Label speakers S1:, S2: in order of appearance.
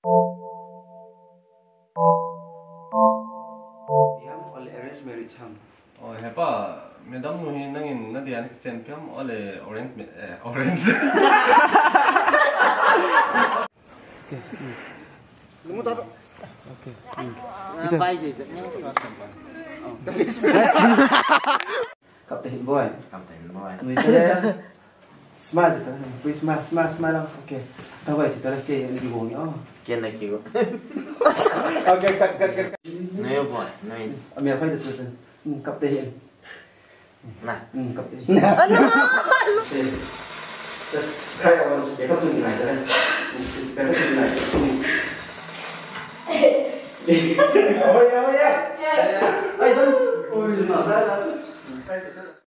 S1: All arranged marriage ham.
S2: Oh, hepa, medam nuhi nangin nadian champion ole orange.
S1: Lumut apa?
S3: Oke.
S1: Ngapain aja? Kapten boy. Smart itu, please smart lang. Oke. Tahu sih terus kayak lagi bohong oh.
S4: Kian lagi kok.
S1: Oke, cut.
S4: Nayo boy, nayo.
S1: Ambil apa itu terus? Kapten.
S4: Nah,
S1: kapten. Terus kayak orang dia tuh gimana kan? Kita tuh gimana? Oh ya. Ayo, oh,